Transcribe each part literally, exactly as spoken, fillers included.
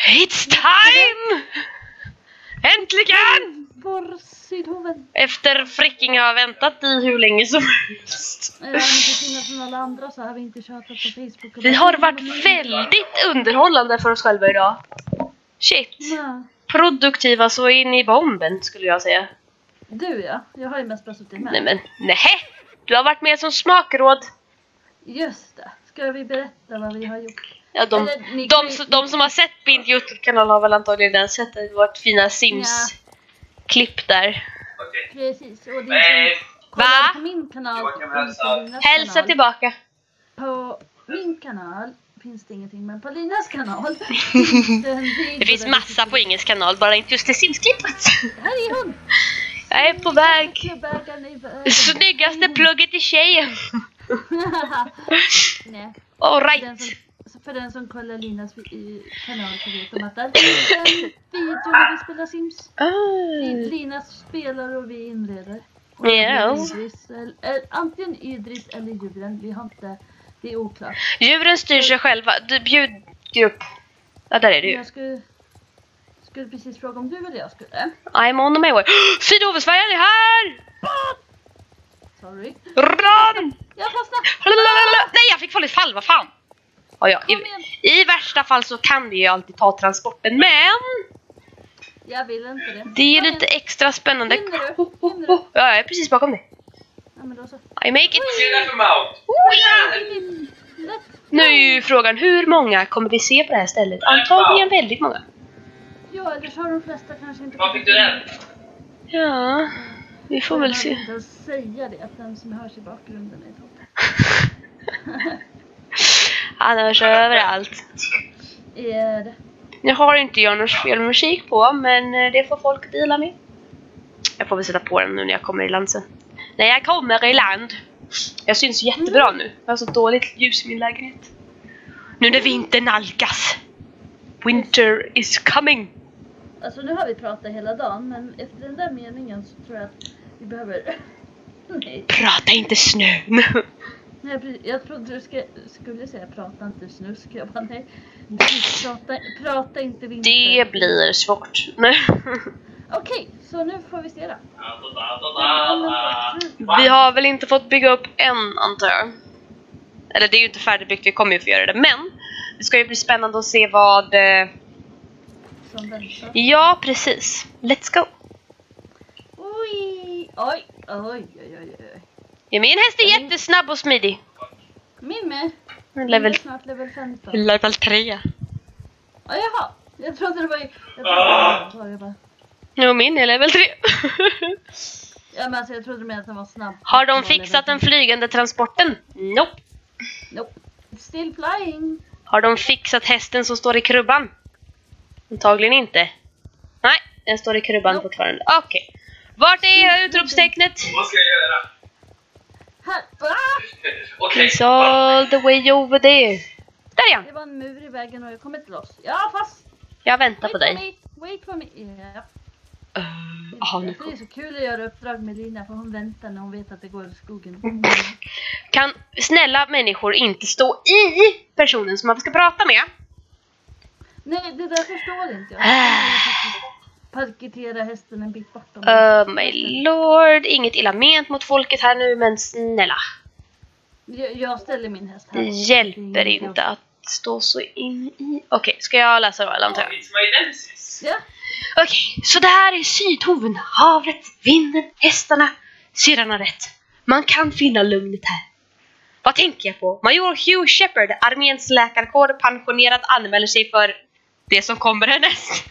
It's time! Äntligen! Vår Sydhoven. Efter fricking har väntat i hur länge som helst. Ja, men till skillnad från alla andra så har vi inte tjatat på Facebook. Vi har varit väldigt underhållande för oss själva idag. Shit. Ja. Produktiva så in i bomben skulle jag säga. Du ja, jag har ju mest bara suttit med. Nej men, nej. Du har varit med som smakråd. Just det. Ska vi berätta vad vi har gjort? Ja, de, Eller, ni de, kan ju- de, de som har sett min YouTube-kanal har väl antagligen redan sett vårt fina Sims-klipp där. Okej. Precis. Och det Nej. är kollar Va? på min kanal. Joakim, och hälsa. på Linas Hälsa kanal. tillbaka. På min kanal finns det ingenting, men på Linas kanal finns det en video Det finns där massa vi- på Inges kanal, bara inte just det Sims-klippet. Här är hon! Jag är på väg. Klubbägaren i världen. Snyggaste plugget i tjejen. Nej. All För den, right. som, så för den som kollar Linas vi- i kanal så vet de att där finns en video där vi spelar Sims. Vi- Lina spelar och vi inreder. Och Ja. Idris, eller, eller, antingen Idris eller djuren. Vi har inte, det är oklart. Djuren styr sig själva. Du bjudgrupp. Ja, där är du. Jag skulle, skulle precis fråga om du eller jag skulle. I'm on my way. Sydovesfärjan är här! Sorry. Run! Jag fastnade! Nej, jag fick farligt fall, vad fan? Ja, ja. Kom igen. I, I värsta fall så kan vi ju alltid ta transporten, men Jag vill inte det. det är Kom lite igen. extra spännande. Hinner du? Oh, oh, Hinner du? oh. Ja, jag är precis bakom dig. Ja, men då så. I make it. Se där för Mount. Lätt. Nu är ju frågan, hur många kommer vi se på det här stället? Antagligen väldigt många. Ja, eller så har de flesta kanske inte... Vad fick du den? Ja, vi får väl Jag se. vill inte ens säga det, att den som hörs i bakgrunden är toppen. Han hörs överallt. Är det? Jag har inte jag någon spelmusik på, men det får folk dela med. Jag får väl sätta på den nu när jag kommer i land sen. När jag kommer i land. Jag syns jättebra nu. Jag har så dåligt ljus i min lägenhet. Nu när vintern nalkas. Winter is coming. Alltså nu har vi pratat hela dagen, men efter den där meningen så tror jag att vi behöver... Nej, Prata inte snö. nej precis. Jag trodde du ska, skulle säga prata inte snusk. Jag bara nej. Prata, prata inte vinter. Det blir svårt. Nej. Okej, så nu får vi se då. Vi har väl inte fått bygga upp än, antar jag. Eller det är ju inte färdigbyggt, vi kommer ju få göra det. Men det ska ju bli spännande att se vad... eh, Som väntar. Ja, precis. Let's go. Oj, oj, oj, oj, oj, oj. Ja, min häst är jättesnabb och smidig. Min med. Level, Min är snart level femton. level tre. Ja, jaha. Jag trodde det var ju... Jag trodde det var jag bara... Jo, min är level tre. Ja, men alltså jag trodde med att den var snabb. Har de Den var fixat den level- flygande transporten? Nope. Nope. Still flying. Har de fixat hästen som står i krubban? Antagligen inte. Nej, den står i krubban Nope. fortfarande. Okej. Vart är utropstecknet? Vad ska jag göra? Här. Ah! Okej. It's all the way over there. Där är han. Det var en mur i vägen och jag kommer inte loss. Ja, fast. Jag väntar Wait på for dig. me. Wait for me. Ja. Uh, aha, nu Det är kom. så kul att göra uppdrag med Lina för hon väntar när hon vet att det går i skogen. Mm. Kan snälla människor inte stå i personen som man ska prata med? Nej, det där förstår inte jag. Ah. Jag vill faktiskt parketera hästen en bit bortom. Oh my lord. Inget illa ment mot folket här nu, men snälla. Jag, jag ställer min häst här. Det hjälper inte att stå så in i... Okej, ska jag läsa då, eller antar jag? It's my nemesis. Ja. Okej, så det här är Sydhoven, havet, vinden, hästarna. Syrran har rätt. Man kan finna lugnet här. Vad tänker jag på? Major Hugh Shepard, arméns läkarkår, pensionerad, anmäler sig för det som kommer härnäst.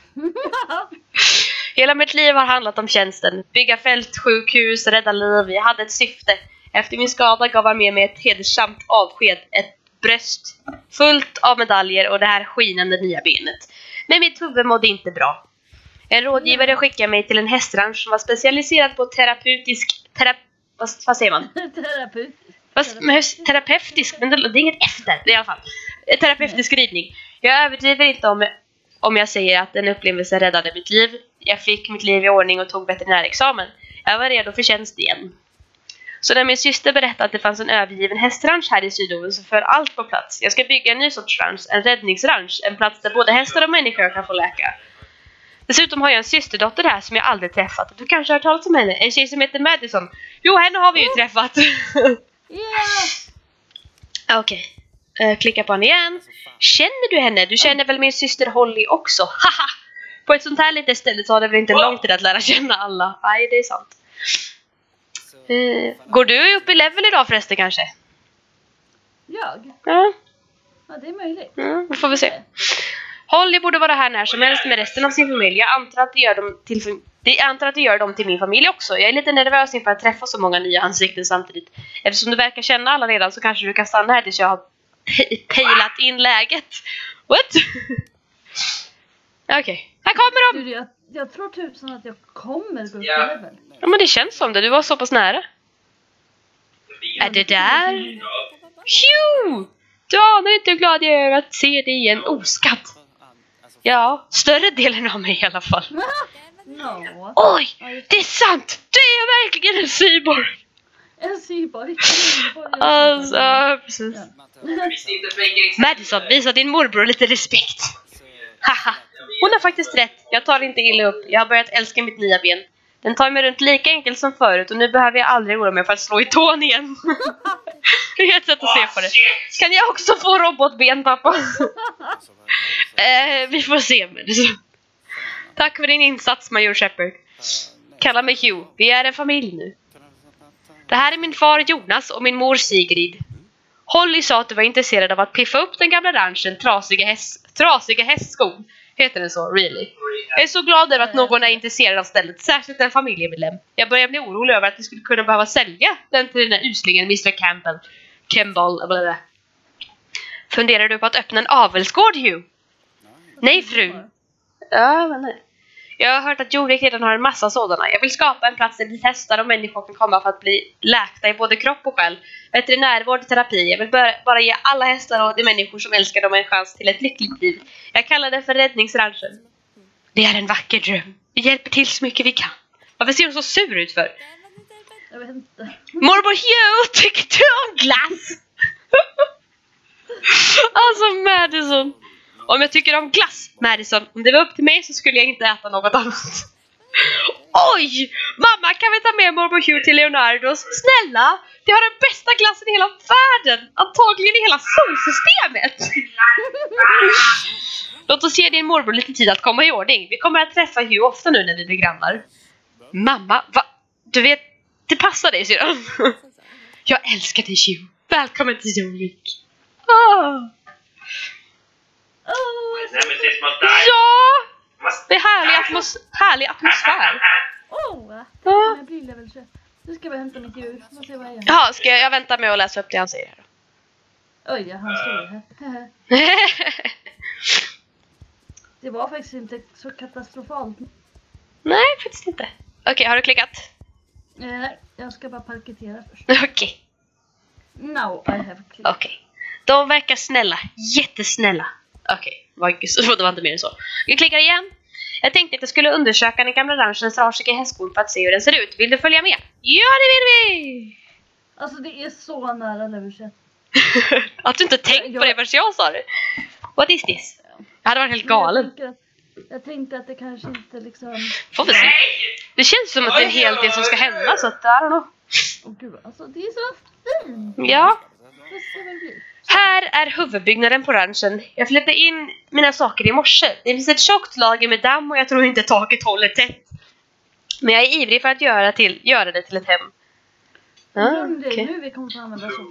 Hela mitt liv har handlat om tjänsten. Bygga fältsjukhus, rädda liv. Jag hade ett syfte. Efter min skada gav armén mig ett hedersamt avsked. Ett bröst fullt av medaljer och det här skinande nya benet. Men mitt huvud mådde inte bra. En rådgivare skickade mig till en hästranch som var specialiserad på terapeutisk... Terap, vad, vad säger man? Terapeut. Fast, men, terapeutisk, men det, det är inget efter. Det är i alla fall. Terapeutisk ridning. Jag överdriver inte om, om jag säger att en upplevelse räddade mitt liv. Jag fick mitt liv i ordning och tog veterinärexamen. Jag var redo för tjänst igen. Så när min syster berättade att det fanns en övergiven hästranch här i Sydoven så föll allt på plats. Jag ska bygga en ny sorts ranch, en räddningsranch, en plats där både hästar och människor kan få läka. Dessutom har jag en systerdotter här som jag aldrig träffat. Du kanske har hört talas om henne, en tjej som heter Madison. Jo, henne har vi ju träffat. Yeah. Okej, okay. uh, klicka på henne igen. Känner du henne? Du känner väl min syster Holly också? Haha! På ett sånt här litet ställe tar det väl inte lång tid att lära känna alla. Nej, det är sant. Uh, går du upp i level idag förresten kanske? Jag? Ja. Ja, det är möjligt. Ja, då får vi se. Holly borde vara här när som helst med resten av sin familj. Jag antar att det gör dem till, jag antar att det gör dem till min familj också. Jag är lite nervös inför att träffa så många nya ansikten samtidigt. Eftersom du verkar känna alla redan så kanske du kan stanna här tills jag har pe- pejlat in läget. What? Okej, okay. Här kommer de! Du, jag, jag tror tusen att jag kommer gå upp Ja. i level. Ja, men det känns som det. Du var så pass nära. Är det där? Hugh! Du anar inte hur glad jag är att se dig igen oskatt. Ja, större delen av mig i alla fall. No. Oj, det är sant! Du är verkligen en cyborg! En cyborg. Alltså, ja, precis. Ja. Madison, visa din morbror lite respekt. Haha, hon har faktiskt rätt. Jag tar inte illa upp. Jag har börjat älska mitt nya ben. Den tar mig runt lika enkelt som förut och nu behöver jag aldrig oroa mig för att slå i tån igen. Det är ett sätt att se på det. Kan jag också få robotben, pappa? eh, vi får se. Tack för din insats, Major Shepard. Kalla mig Hugh. Vi är en familj nu. Det här är min far Jonas och min mor Sigrid. Holly sa att du var intresserad av att piffa upp den gamla ranchen Trasiga, häst, trasiga hästskog. Heter den så, really? Jag är så glad över att någon är intresserad av stället, särskilt en familjemedlem. Jag börjar bli orolig över att du skulle kunna behöva sälja den till den här uslingen mister Campbell. Campbell, blablabla. Funderar du på att öppna en avelsgård, Hugh? Nej, fru. Ja, men nej. Jag har hört att Jorik redan har en massa sådana. Jag vill skapa en plats där vi hästar och människor kan komma för att bli läkta i både kropp och själ. Veterinärvård och terapi. Jag vill bara ge alla hästar och de människor som älskar dem en chans till ett lyckligt liv. Jag kallar det för räddningsranchen. Det är en vacker dröm. Vi hjälper till så mycket vi kan. Varför ser hon så sur ut för? Jag vet inte. Morbror Hugh, tycker du om glass? Alltså Madison. Om jag tycker om glass, Madison, om det var upp till mig så skulle jag inte äta något annat. Oj! Mamma, kan vi ta med morbror Hugh till Leonardos? Snälla! Det har den bästa glassen i hela världen! Antagligen i hela solsystemet! Låt oss ge din morbror lite tid att komma i ordning. Vi kommer att träffa Hugh ofta nu när vi blir grannar. Mamma, va? Du vet, det passar dig, syrran. Jag älskar dig, Hugh. Välkommen till Jorik. Ah. Oh, Ja! Det är härlig, atmos härlig atmosfär. oh, ja. Jag blir level tjugoett. Nu ska vi hämta mitt djur. Vad se vad jag gör. Jaha, ska jag, jag vänta med att läsa upp det han säger här då. Oj, ja, han står här. Det var faktiskt inte så katastrofalt. Nej, faktiskt inte. Okej, okay, har du klickat? Nej, jag ska bara parketera först. Okej. Okay. No, I have clicked. Okej. Okay. De verkar snälla. Jättesnälla. Okej, okay. Det var inte mer än så. Jag klickar igen. Jag tänkte att jag skulle undersöka den gamla ranchens trasiga hästskon för att se hur den ser ut. Vill du följa med? Ja, det vill vi! Alltså, det är så nära level tjugoett. Att du inte tänkt jag... på det förrän jag sa det. What is this? Jag hade varit helt galen. Jag, att, jag tänkte att det kanske inte liksom... Får vi se. Det känns som att det är en hel del som ska hända, så att I don't know. Åh gud, alltså det är så fint. Ja. Det ser väl bli. Här är huvudbyggnaden på ranchen. Jag flyttade in mina saker i morse. Det finns ett tjockt lager med damm och jag tror inte taket håller tätt. Men jag är ivrig för att göra, till, göra det till ett hem. Ah, Ah, det är okay. nu vi kommer få använda så.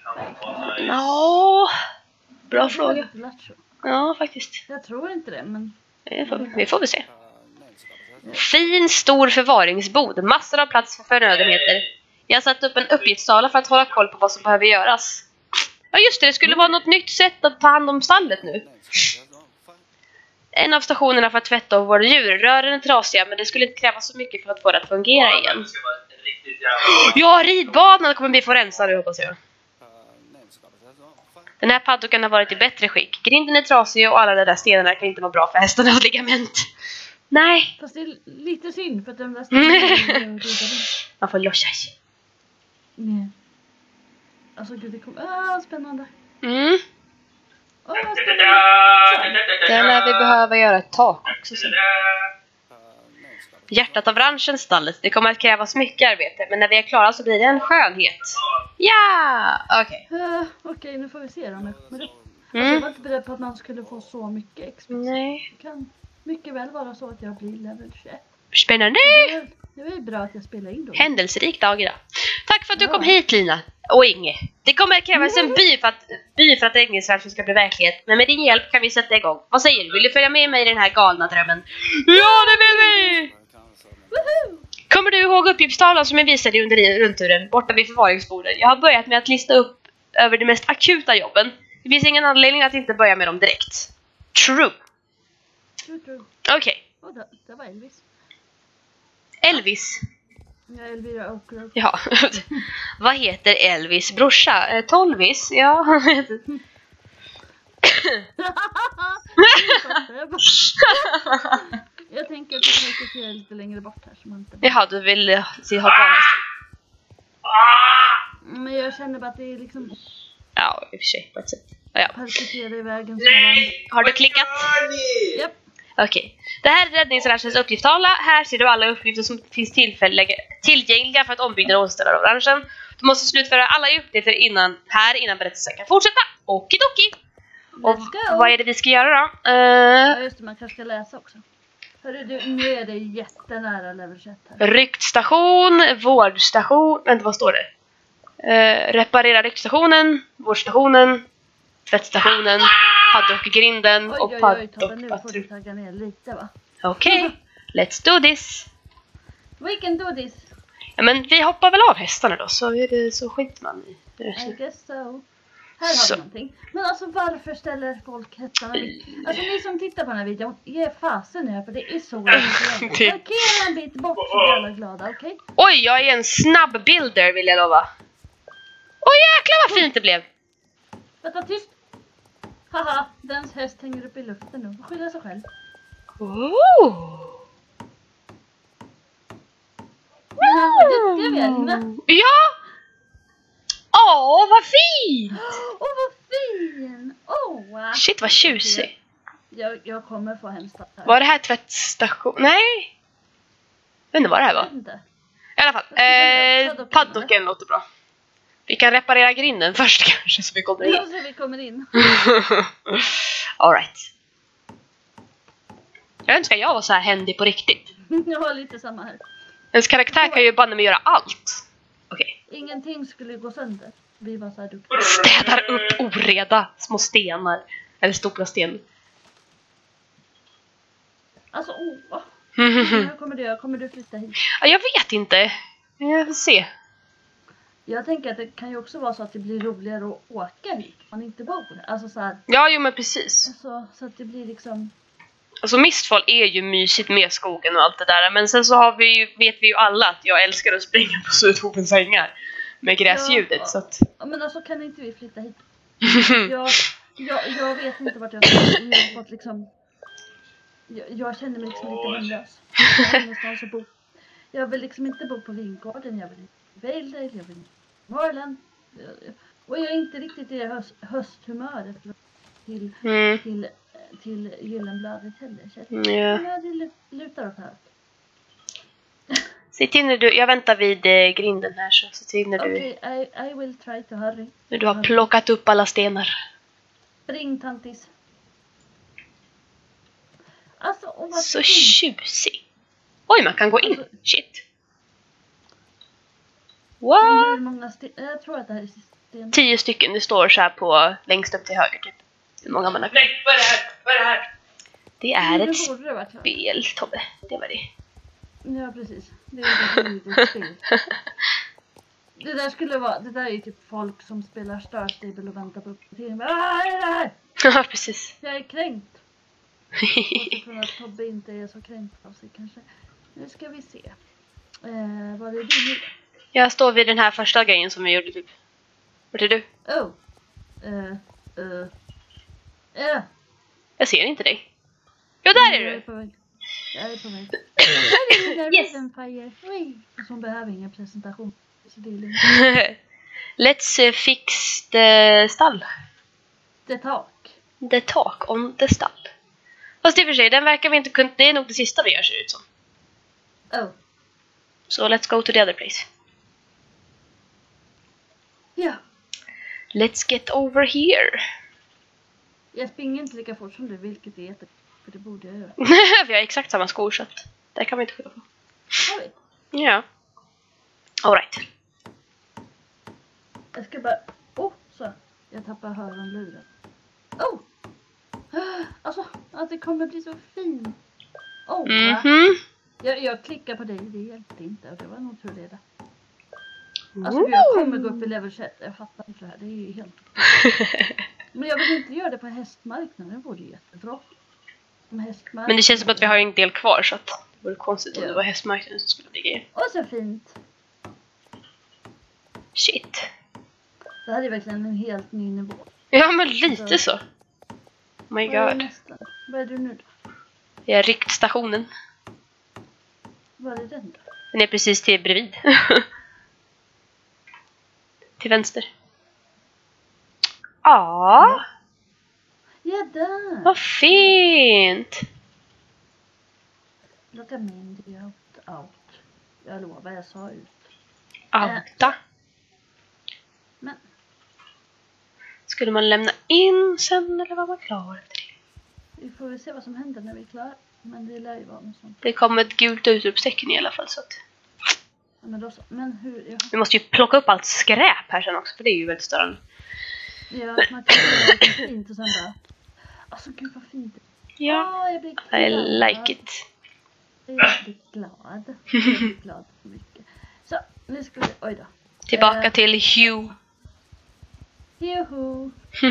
Ja, bra fråga. Ja, faktiskt. Jag tror inte det, men... Det får, vi får väl se. Fin, stor förvaringsbod. Massor av plats för förnödenheter. Jag har satt upp en uppgiftstavla för att hålla koll på vad som behöver göras. Ja just det, det skulle vara något nytt sätt att ta hand om stallet nu. En av stationerna för att tvätta av våra djur. Rören är trasiga, men det skulle inte kräva så mycket för att få det att fungera igen. Ja, ridbanan kommer vi få rensa nu, hoppas jag. Den här paddocken har varit i bättre skick. Grinden är trasig och alla de där stenarna kan inte vara bra för hästarnas ligament. Nej. Fast det är lite synd för att de där stenarna... Man får låtsas. Nej. Alltså gud, det kommer... Ah, spännande. Mm. Åh, vad spännande. Den är vi behöver göra ett tak också. Så. Hjärtat av ranchen stallet. Det kommer att krävas mycket arbete, men när vi är klara så blir det en skönhet. Ja! Okej. Okay. Uh, Okej, okay, nu får vi se då. Men det... alltså, Mm. jag var inte beredd på att man skulle få så mycket X P. Nej. Det kan mycket väl vara så att jag blir level tjugoett. Spännande! Det är, det är bra att jag spelar in då. Händelserik dag idag. Tack för att du Ja. kom hit, Lina. Och Inge. Det kommer att krävas en by för att, by för att Äggningsranchen ska bli verklighet. Men med din hjälp kan vi sätta igång. Vad säger du? Vill du följa med mig i den här galna drömmen? Ja, det vill vi! Woohoo! Kommer du ihåg uppgiftstavlan som jag visade under rundturen borta vid förvaringsbordet? Jag har börjat med att lista upp över de mest akuta jobben. Det finns ingen anledning att inte börja med dem direkt. True. True, true. Okej. Åh, det, det var Elvis. Elvis. Ja, Elvira Oakgrove. Ja. Vad heter Elvis brorsa? Eh, Tolvis? Ja, han heter... Jag tänker att jag försöker se lite längre bort här så man inte... Jaha, du vill uh, se ha kvar hästen. Men jag känner bara att det är liksom Ja, i och för sig, på ett sätt. Ja, ja. parkerar i vägen. Nej! Har du klickat? Vad gör ni? Japp. Okej. Det här är räddningsranchens uppgiftstavla. Här ser du alla uppgifter som finns tillfälliga, tillgängliga för att ombyggnaden och återställa av ranchen. Du måste slutföra alla uppgifter innan, här innan berättelsen kan fortsätta. Okidoki! Och Let's go. vad är det vi ska göra då? Ja Uh, just det, man kanske ska läsa också. Hörru du, nu är det jättenära level tjugoett här. ryktstation, vårdstation, vänta vad står det? Uh, reparera ryktsstationen, vårdstationen, tvättstationen, paddockgrinden Oj och oj oj Tobbe, nu får du paddockpatrull. tagga ner lite va? Okej, let's do this. We can do this. Ja, men vi hoppar väl av hästarna då, så är det så skiter man i. I guess so. Här har Så. vi någonting. Men alltså varför ställer folk hästarna vid? Alltså ni som tittar på den här videon, ge fasen nu här för det är så irriterande. Det- Parkera en bit bort så blir alla glada, okej? Oj, jag är en snabb builder vill jag lova. Oj jäklar vad fint det blev. Vänta, tyst! Haha, dens häst hänger upp i luften nu. Skylla sig själv. Oh. Men vad duktiga vi är, Lina. Ja! Åh, vad fint! Åh, vad fin! Åh, wow. Shit vad tjusig. Jag, jag kommer få hämta här. Var det här tvättstation? Nej. Jag vet inte vad det här Jag var. vet inte. I alla fall, Paddocken, eh, paddocken, paddocken låter bra. Vi kan reparera grinden först kanske så vi kommer Ja, in. så vi kommer in. All right. Jag önskar jag var så här händig på riktigt. Jag har lite samma här. Ens karaktär kan ju banne mig göra allt. Okej. Ingenting skulle gå sönder. Vi var så här duktiga. Städar upp oreda. Små stenar. Eller stora sten. Alltså, åh. Mm. Hur kommer du, kommer du flytta hit? Ja, jag vet inte. Jag får se. Jag tänker att det kan ju också vara så att det blir roligare att åka hit. Man inte bor. Alltså så här. Ja, jo men precis. Alltså, så att det blir liksom. Alltså Mistfall är ju mysigt med skogen och allt det där. Men sen så har vi ju, vet vi ju alla att jag älskar att springa på Sydhovens ängar. Med gräsljudet. Ja. Så att... Ja, men alltså kan inte vi flytta hit? Jag, jag, jag vet inte vart jag ska. Jag har fått liksom. Jag, jag känner mig liksom lite hemlös. Jag har ingenstans att bo. Jag vill liksom inte bo på Vingården. Jag vill inte i Valedale. Jag vill inte i Norrland. Jag- Och jag är inte riktigt i det höst, hösthumöret till, Mm. till, till Gyllenbladet heller. Så att- Ja. men det lu- lutar åt här. Se till när du, jag väntar vid eh, grinden här så se till när du, Okej, I, I will try to hurry. när du har plockat upp alla stenar. Spring tantis. Alltså, och vad Så fint. tjusig. Oj, man kan gå in. Alltså- Shit. Men What? hur många sten? Jag tror att det här är sten. Tio stycken, det står så här på längst upp till höger typ. Hur många man har. Nej, vad är det här? Vad är det här? Det är Nu ett borde det vara klart. spel, Tobbe. Det var det. Ja, precis. Det är definitivt ett spel. Det där skulle vara, det där är ju typ folk som spelar Star Stable och väntar på uppdatering. Vad är det här? Ja, precis. Jag är kränkt. Jag tror att Tobbe inte är så kränkt av sig kanske. Nu ska vi se. Eh, vad är du nu? Jag står vid den här första grejen som vi gjorde typ. Vart är du? Oh. Eh, eh. Eh. Jag ser inte dig. Jo, där är Jag är du! på väg. Jag är på väg. Här är den där Yes. Ravenfire. Oj. Som behöver ingen presentation. Så det är lugnt. Let's uh, fix the stall. Det tak. The talk on the stall. Fast i och för sig, den verkar vi inte kunna... Det är nog det sista vi gör, ser ut som. Oh. Så let's go to the other place. Ja. Let's get over here. Jag springer inte lika fort som du, vilket är jätte... För det borde jag göra. Vi har exakt samma skor, så att det kan vi inte skylla på. Har vi? Ja. All right. Jag ska bara... Oh, så. Jag tappar hörluren. Oh! Alltså, att det kommer bli så fint. Oh, Mhm. jag, jag klickar på dig, det hjälpte inte. Det var nog tur det där. Alltså, jag kommer gå upp i level tjugoett. Jag fattar inte det här, det är ju helt... Men jag vill inte göra det på hästmarknaden, det vore ju jättebra. Men det känns som att vi har en del kvar, så att det vore konstigt om ja. det var hästmarknaden som skulle bli grejen. Åh, så fint. Shit. Det här är verkligen en helt ny nivå. Ja, men lite så. Oh my Vad är god. nästa? Vad är du nu då? Jag har ryckt stationen. Vad är den då? Den är precis till bredvid. Till vänster. Ja. Ja, där. Vad fint. Look at me, the out, out. Jag lovar, jag sa ut. Outa. Men. Skulle man lämna in sen, eller var man klar efter det? Vi får väl se vad som händer när vi är klara. Men det lär ju vara något sånt. Det kommer ett gult utropstecken i alla fall, så att... Ja, men, då så. Men hur... Ja. Vi måste ju plocka upp allt skräp här sen också, för det är ju väldigt störande. Ja, man kan göra det fint och sen bara... Alltså gud vad fint. Ja, ah, jag blir glad. I like it. Jag blir glad. Jag blir glad för mycket. Så, nu ska vi... Oj då. Tillbaka Eh. till Hugh. Juhu.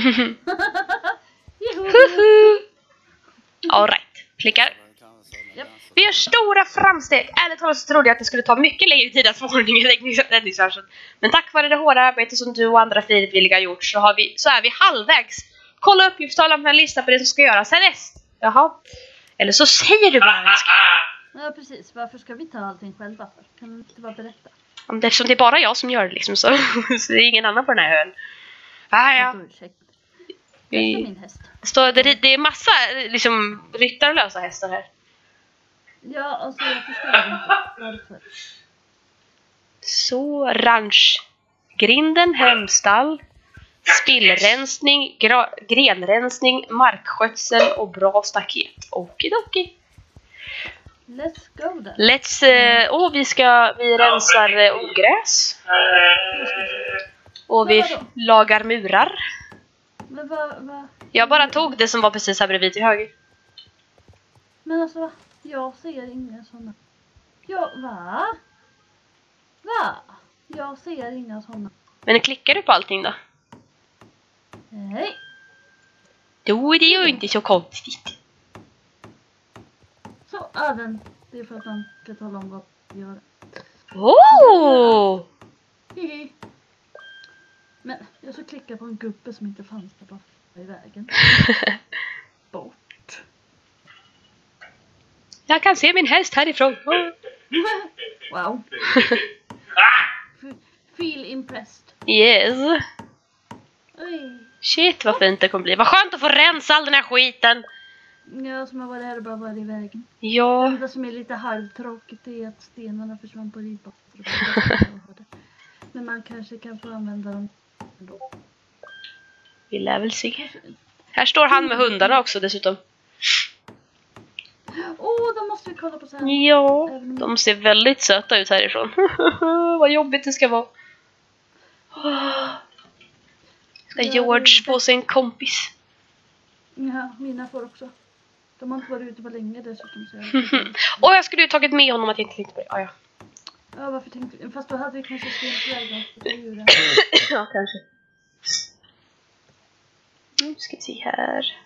Juhu. Huhu. All right, klickar. Japp. Vi gör stora framsteg. Ärligt talat så trodde jag att det skulle ta mycket längre tid att få ordning i räddningsarsen. Men tack vare det hårda arbete som du och andra frivilliga har gjort så, har vi, så är vi halvvägs. Kolla uppgiftstavlan på en lista på det som ska göras härnäst. Jaha. Eller så säger du bara vad vi ska. Ja, precis. Varför ska vi ta allting själva för? Kan du inte bara berätta? Om det, eftersom det är bara jag som gör det liksom, så, så det är ingen annan på den här ön. Ah, ja. Ursäkta. Vi- Detta är min häst. Så det, det är massa liksom, ryttarlösa hästar här. Ja, alltså jag förstår inte varför. Så, ranchgrinden, hemstall, spillrensning, gra- grenrensning, markskötsel och bra staket. Okidoki. Let's go then. Let's, eh, och vi ska, vi rensar eh, ogräs. Och vi Men vadå? lagar murar. Men vad, vad? Jag bara tog det som var precis här bredvid till höger. Men alltså, va? Jag ser inga sådana. Ja, va? Va? Jag ser inga sådana. Men klickar du på allting då? Nej. Då är det ju inte så konstigt. Så, även. Det är för att han ska tala om vad vi gör. Oh! Hihi. Men jag ska klicka på en gubbe som inte fanns där bara i vägen. Bort. Jag kan se min häst härifrån. Oh. Wow. F- Feel impressed. Yes. Oj. Shit vad fint det kommer bli. Vad skönt att få rensa all den här skiten. Jag som har varit här och bara varit i vägen. Det Ja. enda som är lite halvtråkigt är att stenarna försvann på ribban. Men man kanske kan få använda dem ändå. Vi lär väl se. Här står han med hundarna också dessutom. Åh, oh, då måste vi kolla på sen. Ja. De ser väldigt söta ut härifrån. Vad jobbigt det ska vara. Ska George få sig en kompis. Ja, mina får också. De har inte varit ute på länge dessutom. Så jag... Och jag skulle ju tagit med honom att jag inte tänkte på det. Ah, ja. Ja, varför tänkte vi? Fast då hade vi kanske skrivit iväg dem. Ja, kanske. Nu ska vi se här.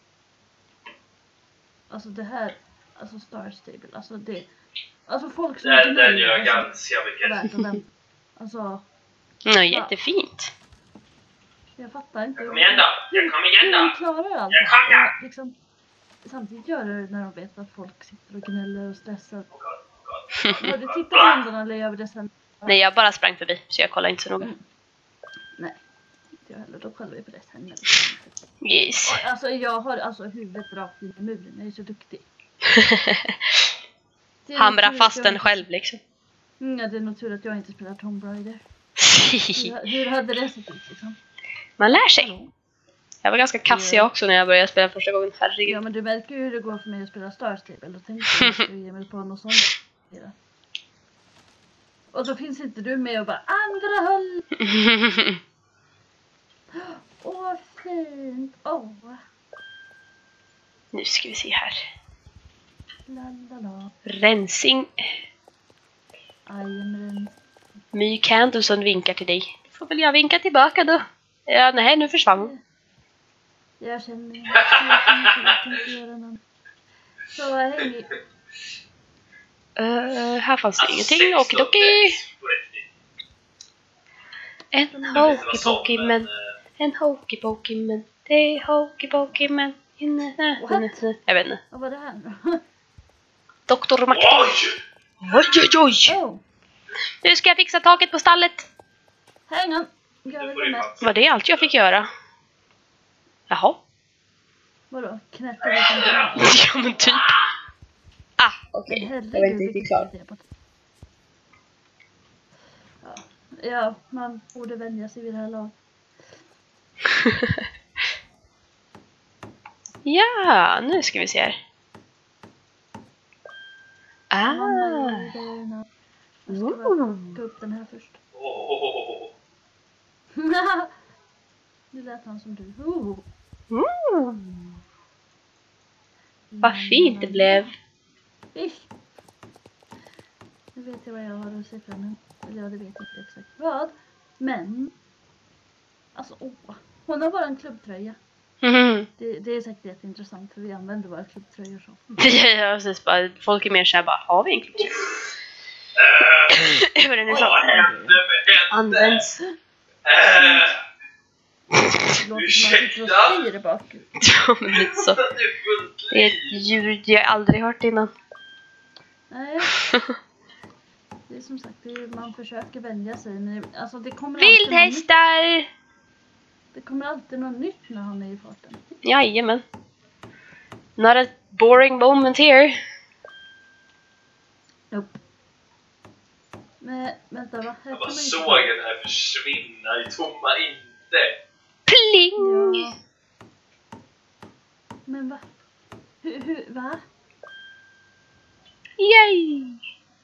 Alltså det här, alltså Star Stable, alltså det. Alltså folk som Den, den mig, gör alltså, ganska mycket. värt att vänta. Alltså, Ja, jättefint. jag fattar inte. Kom igen då, jag kommer igen Hur då. de klarar allt. Jag kom igen. Och liksom, samtidigt gör det när de vet att folk sitter och gnäller och stressar. Ja, du tittar på hundarna eller gör vi det sen? Nej, jag bara sprang förbi, så jag kollar inte så noga. Mm. Nej, inte jag heller. Då kollar vi på rätt händer. Yes. Alltså jag har alltså huvudet rakt in i muren. Jag är så duktig. Hamra fast den själv liksom. Mm, ja, det är nog tur att jag inte spelar Tomb Raider. hur, hur hade det sett ut liksom? Man lär sig. Jag var ganska kassig Ja. också när jag började spela första gången. Herregud. Ja, men du märker ju hur det går för mig att spela Star Stable. Då tänkte jag att jag skulle ge mig på något sånt. Och då finns inte du med och bara andra håll. Åh, fint. Åh. Nu ska vi se här. Lalala. Rensing. Ajamren. My Candlesson vinkar till dig. Får väl jag vinka tillbaka då? Ja, nej, nu försvann hon. Jag känner jag känner jag tänkte göra någon. Så hej. Uh, här fanns det ingenting. Okidoki. En hokey pokey men. En hokey pokey men. Det är hokey pokey men. Jag vet inte. Vad var det här då? Doktor McDonald. Oj, oj, oj. Oh, Nu ska jag fixa taket på stallet. hang on. Jag vill med. Var det allt jag fick göra? Jaha. Vadå? Knäppa lite med. Ja, men typ. Ah, okej. Herregud, Jag var inte riktigt klar. vilket det är på. Ja. Ja, man borde vänja sig vid det här laget. Ja, nu ska vi se här. Ah. Jag ska bara gå upp den här först. Åh. Nu lät han som du. Oh. Mm. Vad fint det blev. Ish. Nu vet jag vad jag har att se fram emot. Eller ja, det vet jag inte exakt vad. Men. Alltså, åh. Hon har bara en klubbtröja. Mm. Det, det är säkert jätteintressant för vi använder våra klubbtröjor så. Ja, precis, bara, folk är mer såhär bara, har vi en klubb? Vad är det nu Vad så? hände med henne? Används. Äh, Det låter som att man sitter och Ursäkta? spyr bak. Ja, men lite så. det är fullt Det är liv. ett ljud jag aldrig hört innan. Nej. Det är som sagt, det är, man försöker vänja sig. Men alltså, det, kommer alltid något nytt, Vildhästar! det kommer alltid något nytt när han är i farten. Jajamän. Not a boring moment here. Nope. Men vänta, va? Här Jag kan bara man såg inte... den här försvinna i tomma inte. Pling! Ja. Men va? Hur, hur, va? Yay!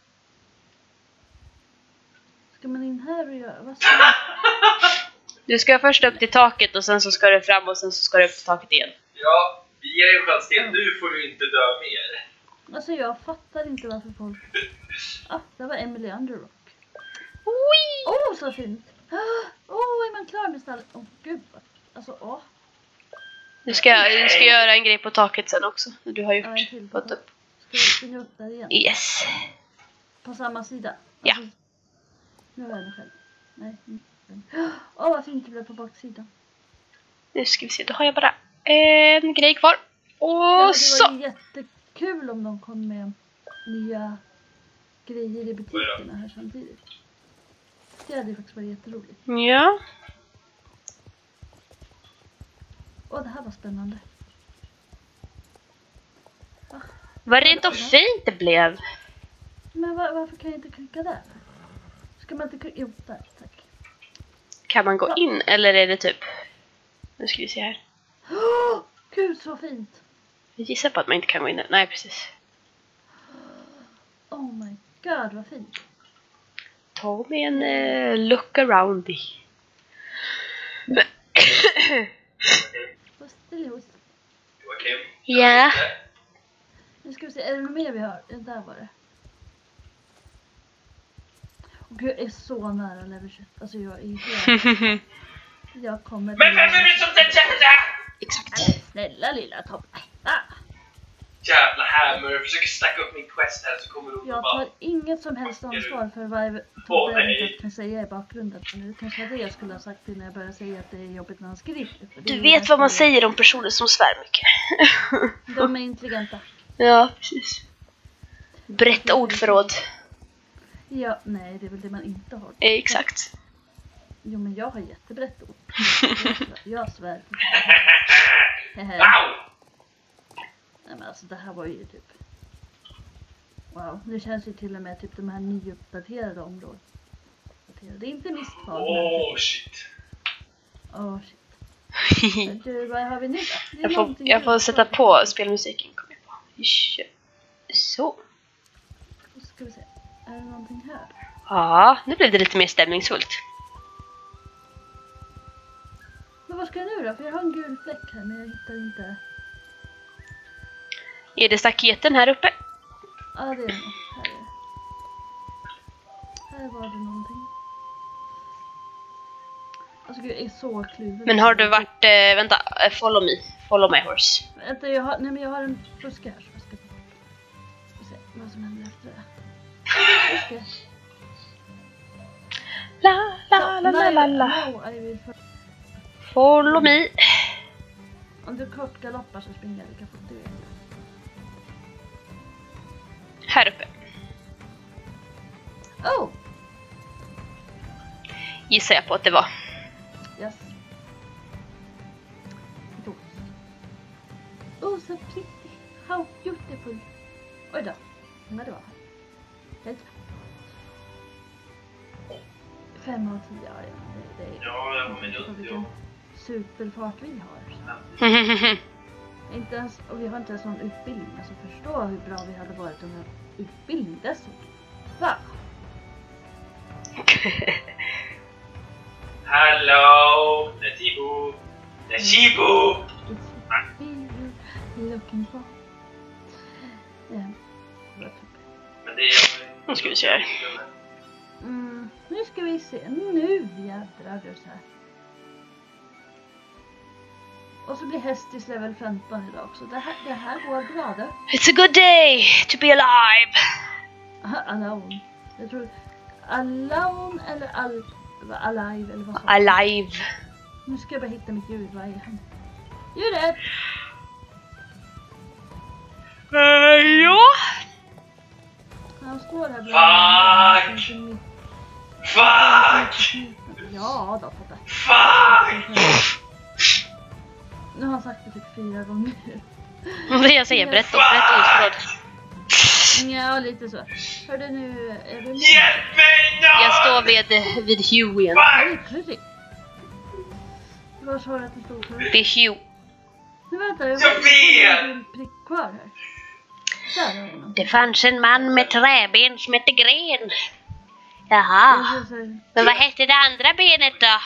Ska man in här och göra? Vad ska man... Du ska först upp till taket och sen så ska du fram och sen så ska du upp till taket igen. Ja, vi ger dig en chans till. Nu får du inte dö mer. Alltså jag fattar inte varför folk... Ah, det var Emily Underrock. Wee! Åh, oh, så fint! Åh, oh, är man klar med stallet? Åh, oh, gud. Alltså, åh. Oh. Du ska, du ska göra en grej på taket sen också. Du har Ja, en gjort till. fått upp. Ska jag springa upp där igen? Yes. På samma sida? Ja. Alltså, nu har jag den själv. Nej. Åh, oh, vad fint det blev på baksidan. Nu ska vi se, då har jag bara en grej kvar. Och Ja, det så! var ju jättekul om de kom med nya grejer i butikerna här samtidigt. Det hade ju faktiskt varit jätteroligt. Ja. Åh, det här var spännande. Vad rent och fint det blev. Men var, varför kan jag inte klicka där? Ska man inte klicka? Jo, där, tack. Kan man gå in eller är det typ... Nu ska vi se här. Åh, gud så fint! Jag gissar på att man inte kan gå in. Nej, precis. Oh my god, vad fint. Ta med en uh, look around. Vad stilos. Joakim? Ja. Nu ska vi se, är det något mer vi har? Där var det. Och gud, jag är så nära level tjugo. Alltså jag är helt... Jag kommer... Men vem är det som sätter det? Exakt. Nej, snälla lilla Tom. Ah, Jävla hammer, försöker stacka upp min quest här så kommer du jag bara... tar inget som helst ansvar för vad Åh, Tobbe nej. eventuellt kan säga i bakgrunden. Men det kanske var det jag skulle ha sagt innan jag började säga att det är jobbigt när han skriker. För det är Du ju vet ganska- vad man säger om personer som svär mycket. De är intelligenta. Ja, precis. Brett ordförråd. Ja, nej, det är väl det man inte har. Exakt. Jo, men jag har jättebrett ord. Jag svär. Jag svär. Au! Nej, men alltså det här var ju typ... Wow, det känns ju till och med typ de här nyuppdaterade områden. Det är inte misstag. Åh, shit. Åh, oh, shit. Du, vad har vi nu då? Jag får, jag får sätta på spelmusiken. Kom jag på. Så. Då ska vi se. Är det någonting här? Ja, nu blev det lite mer stämningsfullt. Men vad ska jag nu då? För jag har en gul fläck här, men jag hittar inte... Är det staketen här uppe? Ja, det är det. Här är det. Här var det någonting. Alltså gud, jag är så kluven. Men har du varit... Äh, vänta, äh, follow me. Follow my horse. Vänta, jag har, nej men jag har en buske här. Så jag ska vi se vad som händer efter det. Buske. La, la, la, la, la, la. No, I will for... Follow me. Om du kort galoppar så springer jag lika fort du är. Här uppe. Oh! Gissar jag på att det var. Yes. Då. Oh, so pretty. How beautiful. Oj då. Vad det var. Helt. Fem av tio, ja. Det, det är Ja, jag var med runt, ja. superfart vi har. Inte ens, och vi har inte ens någon utbildning. Alltså förstå hur bra vi hade varit om vi hade utbildning dessutom. Va? Hallå! Netibo! Netibo! Looking for. Ja. Men det är... Nu ska vi se här. Mm, nu ska vi se. Nu jädrar du så här. Och så blir Hästis level femton idag också. Det här, det här går bra det. It's a good day to be alive. Alone. Jag tror alone eller al, alive eller vad sa Alive. Nu ska jag bara hitta mitt ljud. Vad är han? Ljudet! Uh, ja. Han står här Fuck! Fuck! Ja då, pappa. Fuck! Nu har han sagt det typ fyra gånger. Det jag säger, berätta, berätta ordförråd. Ja, lite så. Hörde nu, är du med? Hjälp mig nu! Jag står vid, vid Hugh igen. Hej, Fredrik. Var sa du att du stod för? Vid Hugh. Nu vänta, jag Jag vet! en prick kvar här. Där har jag någon. Det fanns en man med träben som hette Gren. Jaha. Jag ska säga- Men vad hette det andra benet då?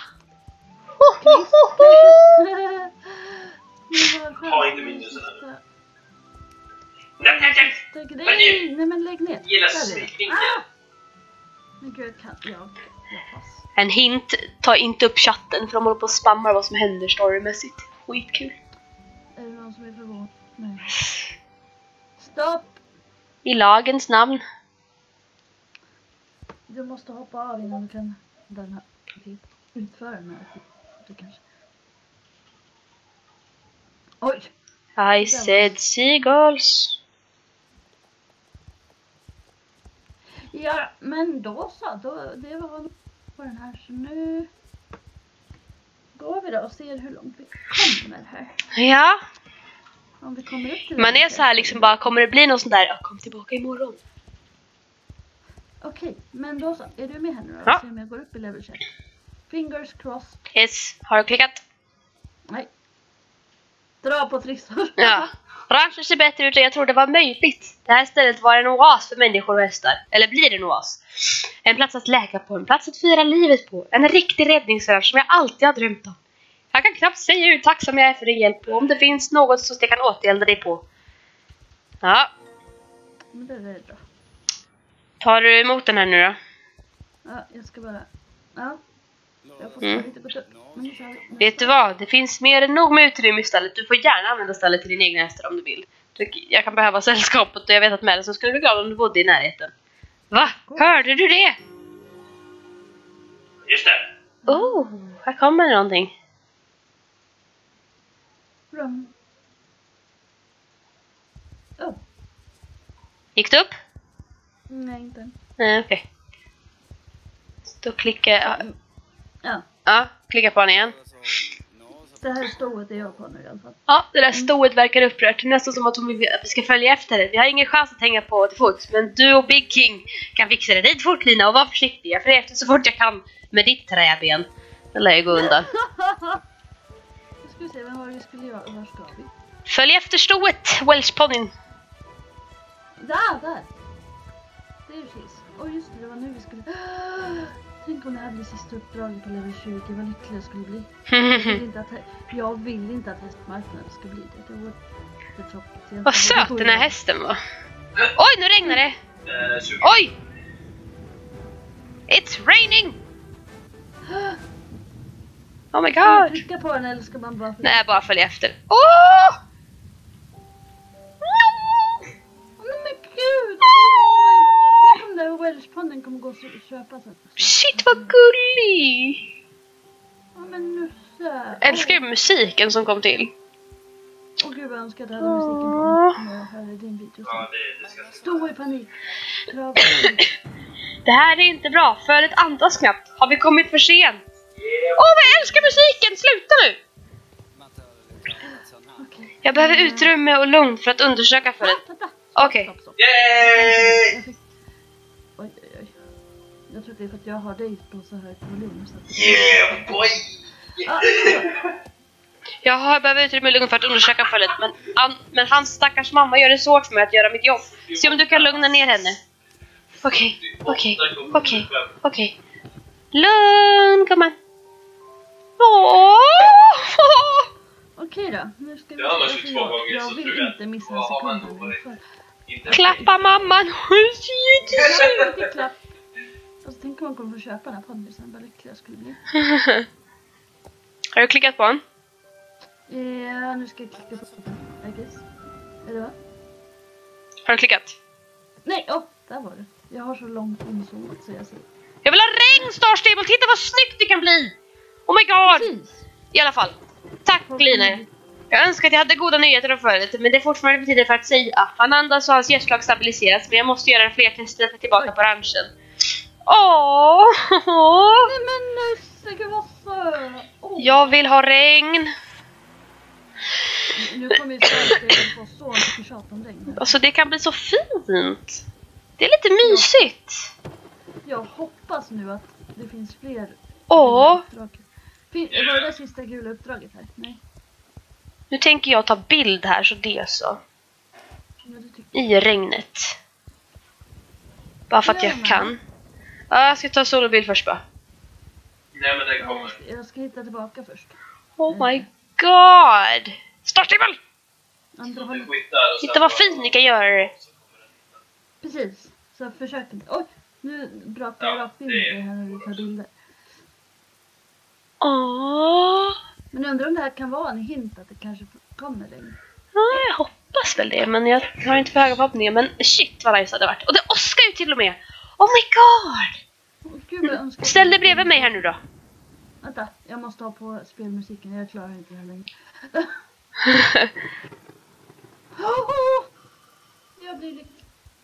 Ha inte min just där. Nej, nej, nej! Tack Men dig. du- Nej men lägg ner. Gillar Där är det. smickvinkel. Ah! Men gud, jag kan... Jag, jag pass. En hint, ta inte upp chatten för de håller på och spammar vad som händer storymässigt. Skitkul. Är det någon som är förvånad? Nej. Stopp! I lagens namn. Du måste hoppa av innan du kan den här, utföra den här. Du kanske... Oj! I said seagulls. Ja, men då så. Då, det var på den här. Så nu går vi då och ser hur långt vi kommer här. Ja, Om vi kommer upp till man det. är så här liksom bara, kommer det bli någon sån där, "Jag kom tillbaka imorgon." Okej, men då så. Är du med här nu då? Ja. Se om jag går upp i level check. Fingers crossed. Yes, har du klickat? Nej. Dra på trissor. Ja. Ranchen ser bättre ut än jag trodde det var möjligt. Det här stället var en oas för människor och hästar. Eller blir det en oas? En plats att läka på, en plats att fira livet på. En riktig räddningsranch som jag alltid har drömt om. Jag kan knappt säga hur tacksam jag är för din hjälp och om det finns något som jag kan återgälda dig på. Ja, Men det är det då. tar du emot den här nu då? Ja, jag ska bara... Ja. Jag får Mm. lite gått upp. Men så här, Vet du vad? Det finns mer än nog med utrymme i stallet. Du får gärna använda stallet till din egna hästar om du vill. Du- Jag kan behöva sällskapet och jag vet att Madison skulle bli glad om du bodde i närheten. Va? Hörde du det? Just det. Oh, här kommer någonting. Rum. Oh. Gick det upp? Nej, inte än. Nej, okej. Då klickar jag... Ja, Ja, klicka på den igen. det här stået är jag på nu i alla fall. Ja, det där stoet verkar upprört. Nästan som att hon vill att vi ska följa efter det. Vi har ingen chans att hänga på till fots. Men du och Big King kan fixa det. Dit fort, Lina, och var försiktig. Jag följer efter så fort jag kan med ditt träben. Det lär jag gå undan. Nu ska vi se, vad var det vi skulle göra? Var ska vi? Följ efter stoet, Welsh Ponnyn. Där, där! Det är precis. Åh just det, det var nu vi skulle... Tänk om det här blir sista uppdraget på level tjugo. Vad lycklig jag skulle bli. Jag vill inte att, jag vill inte att hästmarknaden ska bli det. Det vore det tråkigt. Vad söt den här hästen var. Oj, nu regnar det. Oj! It's raining! Oh my Ska man god. trycka på den eller ska man bara... Nej, bara följ efter. Åh! Åh men gud! Åh, tänk om den Welsh-ponden kommer gå och köpa sen. Shit, vad gullig! Ja men nu så. Jag älskar ju musiken som kom till. Åh gud vad jag önskar att jag hade musiken på. Nu hör jag din video. Ja, det, det ska Stor i panik. Krav. Det här är inte bra, för ett andas knappt. Har vi kommit för sent? Åh, vad jag älskar musiken! Sluta nu! Okej. Jag behöver utrymme och lugn för att undersöka för det. Vänta. Okej. Stopp, stopp. Yay! Jag fick... Oj, oj, oj. Jag tror att det är för att jag har dig på så högt volym. Så att... Yeah boy! Ah, Jag har behöver utrymme och lugn för att undersöka fallet, men, an, men hans stackars mamma gör det svårt för mig att göra mitt jobb. Se om du kan lugna ner henne. Okej, okej, okej, okej. Lugn, kom igen. Åh! Okej då, nu ska vi Det har man se, tjugotvå jag, gånger, jag så vill tror jag- inte missa en vad har man sekund. då här varit? nu. Inte Klappa mamman. Jag vill inte klapp. Alltså, tänk om man kommer få köpa den här podden sen, vad lycklig jag skulle bli. Har du klickat på den? Ja, nu ska jag klicka på den, I guess. Eller vad? Har du klickat? Nej, åh, där var det. Jag har så långt inzoomat så jag ser. Jag vill ha regn, Star Stable. Titta vad snyggt det kan bli. Oh my god. Precis. I alla fall. Tack, Lina. Jag önskar att jag hade goda nyheter om förut, men det är fortfarande för tidigt för att säga. Anandas och hans hjärtslag stabiliseras, men jag måste göra fler tester för tillbaka Oj. på ranchen. Åh! Nej men Nisse, gud vad söt. Åh. Jag vill ha regn. Nu kommer ju Sverige få så mycket tjat om regn. Alltså det kan bli så fint. Det är lite mysigt. Jag hoppas nu att det finns fler Åh. uppdrag. Fin- var det det sista gula uppdraget här? Nej. Nu tänker jag ta bild här så det är så. Ja, det tycker I regnet. Bara för att jag kan. Ja, jag ska ta solobild först bara. Nej men den jag. kommer. Jag ska hitta tillbaka först. Oh my god. Startable! Andra Det hållet. skittar och sen Titta vad bara- fint ni kan göra det. Precis. Så försök inte. Oj! Nu brakar jag Ja, rakt in det- i det här när vi tar bilder. Åh. Men jag undrar om det här kan vara en hint att det kanske kommer regn. Ja, jag hoppas väl det, men jag har inte för höga förhoppningar. Men shit vad nice det hade varit. Och det åskar ju till och med. Oh my god! Åh, gud vad jag önskar. Ställ dig bredvid mig här nu då. Vänta, jag måste ha på spelmusiken. Jag klarar inte det här längre. Oh, jag blir lycklig.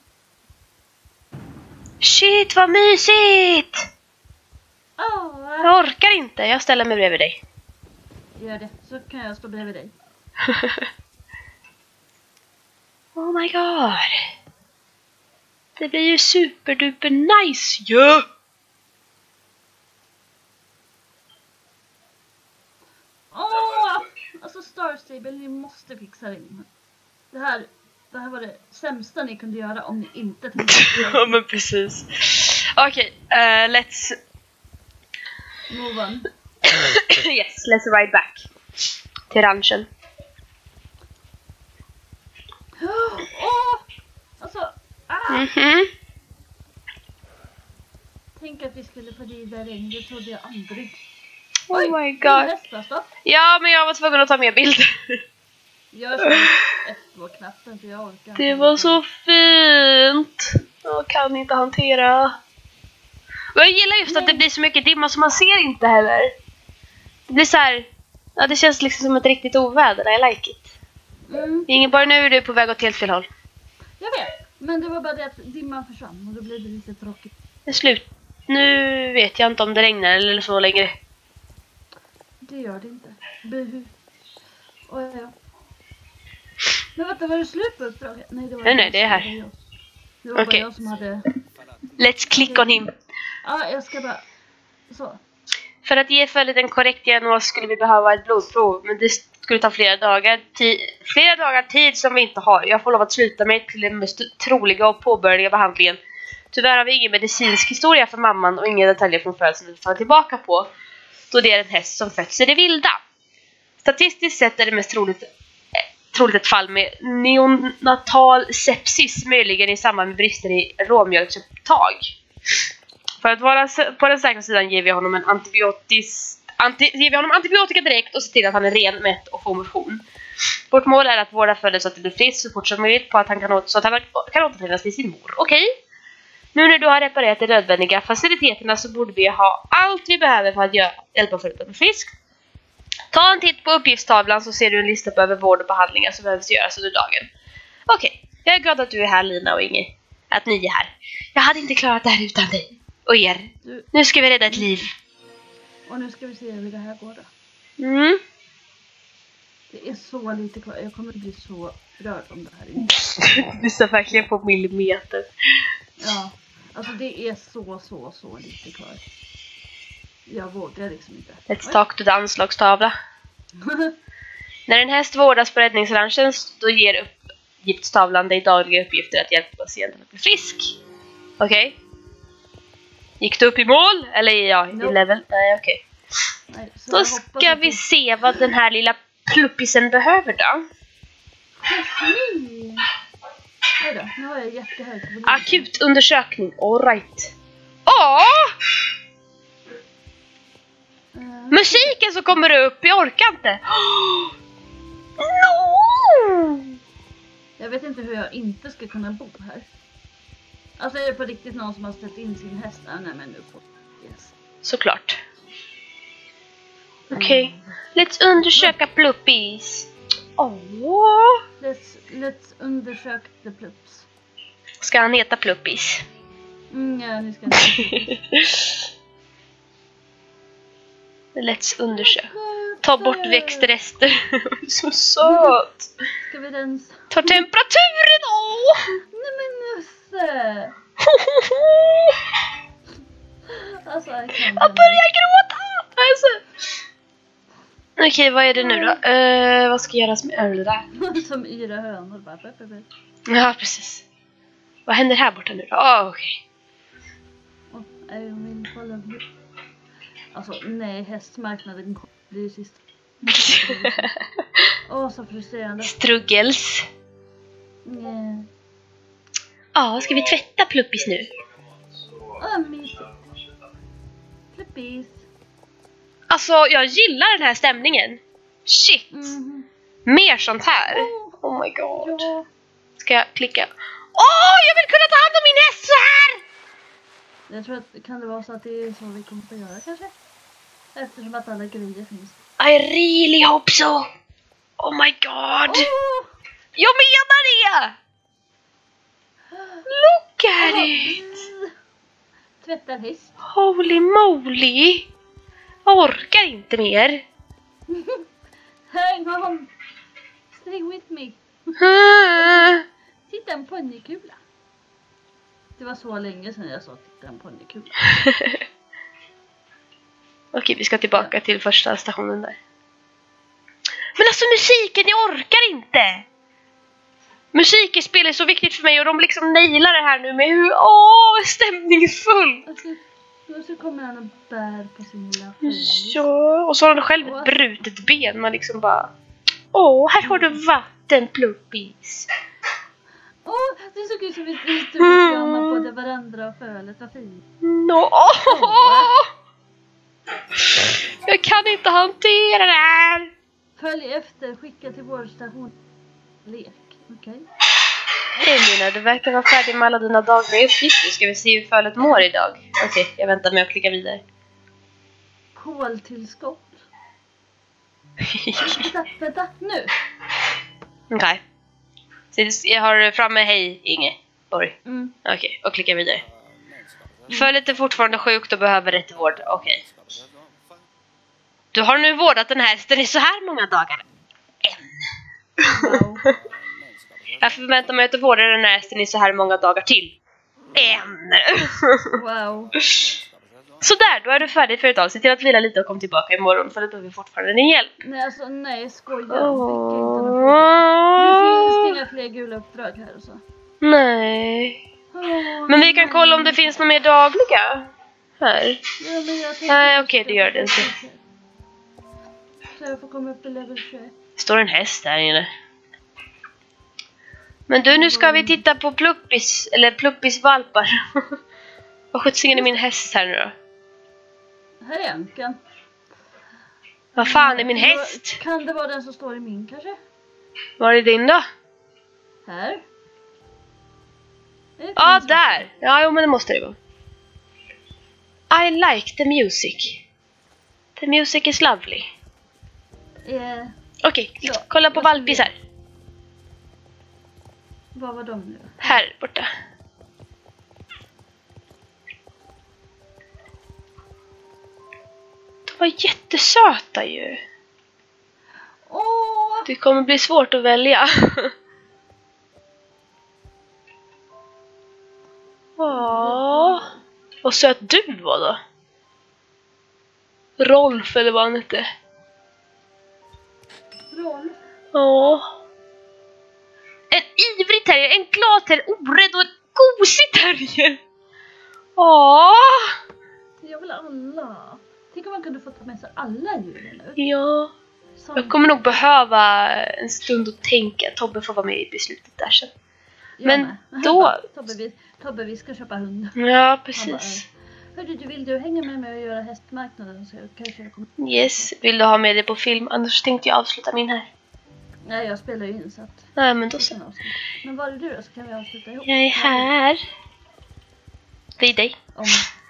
Shit vad mysigt! Oh, Jag orkar inte, jag ställer mig bredvid dig. gör det, så kan jag stå bredvid dig. Oh my god. Det blir ju superduper nice ju! Yeah. Åh! Alltså Star Stable, ni måste fixa regn. Det här, det här var det sämsta ni kunde göra om ni inte tänkte. Ja men precis. Okej, okay, uh, let's... Move on. Yes, let's ride back. Till ranchen. Åh! Alltså, ah! Mhm. Tänk att vi skulle få rida regn, det trodde jag aldrig. Oh my Din god. häst då, stopp. Ja, men jag var tvungen att ta med bilder. Jag kör F två-knappen för jag orkar. Det var så fint. Jag kan inte hantera. Och jag gillar just att det blir så mycket dimma så man ser inte heller. Det blir så här. Ja, det känns liksom som ett riktigt oväder. I like it. Mm, Ingeborg, nu är du på väg åt helt fel håll. jag vet, men det var bara det att dimman försvann och då blev det lite tråkigt. Det är slut. nu vet jag inte om det regnar eller så längre. Det gör det inte. Buhu. Oj, ja. Men vänta, var det slut på uppdraget? Nej, det var Nej, nej, det är här. Det var jag, det var Okej. bara jag som hade... Let's click on him. Ja, jag ska bara... Så. För att ge följet en korrekt diagnos skulle vi behöva ett blodprov. Men det skulle ta flera dagar, ti- flera dagar tid som vi inte har. Jag får lov att sluta mig till den mest troliga och påbörjade behandlingen. Tyvärr har vi ingen medicinsk historia för mamman och inga detaljer från födseln att falla tillbaka på. Då det är en häst som fötts i det vilda. Statistiskt sett är det mest troligt, eh, troligt ett fall med neonatal sepsis, möjligen i samband med brister i råmjölksupptag. För att vara på den säkra sidan ger vi honom en antibiotisk, anti, ger vi honom antibiotika direkt och ser till att han är ren, mätt och får motion. Vårt mål är att vårda födelse så att det blir frisk så fort som möjligt på att han kan, så att han kan återförenas med sin mor. Okej? Nu när du har reparerat de nödvändiga faciliteterna så borde vi ha allt vi behöver för att göra, hjälpa födseln att bli frisk. Ta en titt på uppgiftstavlan så ser du en lista på över vård och behandlingar som behövs göras under dagen. Okej, jag är glad att du är här, Lina och Inge. Att ni är här. Jag hade inte klarat det här utan dig. Och er. Du, Nu ska vi rädda ett liv. och nu ska vi se hur det här går då. Mm. Det är så lite kvar. Jag kommer bli så rörd om det här inte. Du står verkligen på millimeter. Ja, alltså det är så, så, så lite kvar. Jag vågar liksom inte. Let's talk to the anslagstavla. När en häst vårdas på räddningsranchen då ger uppgiftstavlan dig dagliga uppgifter att hjälpa patienten att bli frisk. Okej? Okay. Gick du upp i mål? Eller ja, i Nope. level? Nej, okej. Nej, så Då jag hoppas ska att vi det- se vad den här lilla pluppisen behöver då. Nej. Nej då, nu har jag jättehögt volym. Akut undersökning, all right. Åh! Eh, Musiken som kommer upp, jag orkar inte. No! Jag vet inte hur jag inte ska kunna bo här. Alltså är det på riktigt någon som har ställt in sin häst? Ah, nej men nu får... Yes. Såklart. Okej, okay. Let's undersöka pluppis. Åh. Let's, let's undersöka the plups. Ska han heta pluppis? Mm, ja, nu ska jag Let's undersöka. Ta bort växtrester. Så söt. Ska vi rensa? Ta temperaturen då. Nej men Nusse! Alltså jag kan Jag börjar gråta. Alltså. Okej, okay, vad är det nu då? Uh, vad ska göras med öl där? som yra hönor bara. Bä, bä, bä. Ja, precis. Vad händer här borta nu då? Åh, oh, okej. Okay. Oh, jag vill kolla hur... Alltså nej, hästmarknaden blir ju sist. Åh, oh, så frustrerande. Struggles. Nej. Ja, ska vi tvätta pluppis nu? Åh, oh, mysigt. Flippis. Alltså, jag gillar den här stämningen. Shit. Mm. Mer sånt här. Oh, Oh my god. ja. Ska jag klicka? Åh, oh, jag vill kunna ta hand om min häst så här! Jag tror att kan det vara så att det är så vi kommer att göra kanske? Eftersom att alla grejer finns. I really hope so. Oh my god. Oh! Jag menar det! Look at Oh, it! tvättar häst. Holy moly! Jag orkar inte mer. Hang on! Stay with me. Hmm. Titta en ponnykula. Det var så länge sedan jag sa titta en ponnykula. Okej, vi ska tillbaka till första stationen där. Men alltså musiken, jag orkar inte! Musikspel är så viktigt för mig och de liksom nailar det här nu med hur åh, stämningsfull! Alltså, och så kommer han och bär på sin lilla följe. Ja, och så har han själv ett brutet ben. Man liksom bara, åh, här har du vatten, pluppis. Åh, det såg ut som vi stod och kramade både varandra och fölet. Vad fint. No. Jag kan inte hantera det här. Följ efter, skicka till vår station. Lek, okej. Okay. Hej Lina, du verkar vara färdig med alla dina dagliga uppgifter. Ska vi se hur fölet mår idag? Okej, okay, jag väntar med att klicka vidare. Koltillskott. Vänta, vänta, nu. Okej. Okay. Jag har framme hej Inge Borg. Mm. Okej, okay, och klicka vidare. Följet är fortfarande sjukt och behöver rätt vård. Okej. Du har nu vårdat den här hästen i så här många dagar. En. Wow. Jag förväntar mig att du vårdar den här hästen i så här många dagar till. En. Wow. Sådär, då är du färdig för ett tag. Se till att vila lite och kom tillbaka imorgon, för det behöver fortfarande din hjälp. Nej, alltså nej, skoja. Åh. Nu finns det inga fler gula uppdrag här och så. Nej. Åh, Men vi kan nej. kolla om det finns något mer dagliga här. Ja, men jag tänkte- Nej, okej, det gör det inte. Så jag får komma upp till level tjugoett. Står en häst där inne. Men du, nu ska vi titta på pluppis, eller pluppisvalpar. Vad sjuttsingen är min häst här nu då? Här är ankan. Vad fan är min häst? Kan det vara den som står i min kanske? Var är din då? Här? Är det Ja, min som- där! Ja, jo, men det måste det vara. I like the music. The music is lovely. Eh, Okej, Så, kolla på vad ska vi- valpisar. vad var de nu? Här borta. De var jättesöta ju. Åh! Det kommer bli svårt att välja. Åh. Vad söt du var då. Rolf eller vad han hette. Rolf. Åh. En ivrig terrier, en glad terrier, orädd och en gosig terrier. Åh. Jag vill alla. Tänk om man kunde få ta med sig alla djuren nu. Ja. Som... Jag kommer nog behöva en stund att tänka. Tobbe får vara med i beslutet där sen. Jag men med. då- Tobbe vi, Tobbe, vi ska köpa hund. Ja, Han precis. bara, hörru, du, vill du hänga med mig och göra hästmarknaden? Så jag kanske jag kommer... Yes, vill du ha med det på film? Annars tänkte jag avsluta min här. Nej, jag spelar ju in så att... Nej, men då vi så. kan avsluta. Men var är du då? Så kan vi avsluta ihop. Jag är här. Det är dig. Om...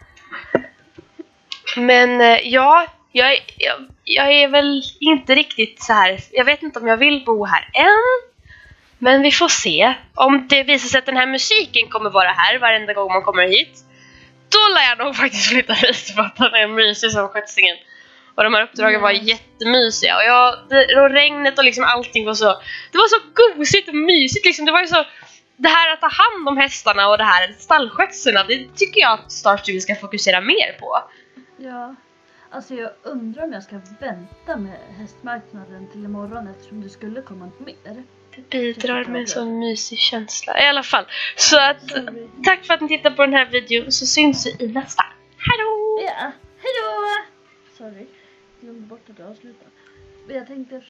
Men eh, ja, jag, är- jag, jag är väl inte riktigt så här. Jag vet inte om jag vill bo här än. Men vi får se. Om det visar sig att den här musiken kommer vara här varenda gång man kommer hit, då lär jag nog faktiskt flytta hit för att den är mysig som skjutsingen. Och de här uppdragen var Mm. jättemysiga. Och, jag, det, och regnet och liksom allting var så... Det var så gosigt och mysigt liksom. Det var ju så... Det här att ta hand om hästarna och det här stallskötseln, det tycker jag att Star Stable ska fokusera mer på. Ja, alltså jag undrar om jag ska vänta med hästmarknaden till imorgon eftersom det skulle komma mer. Det bidrar med en sån mysig känsla. I alla fall. Så att, Sorry. tack för att ni tittade på den här videon. Så syns vi i nästa. Hejdå! Ja, hejdå! Sorry, jag glömde bort att avsluta. Jag tänkte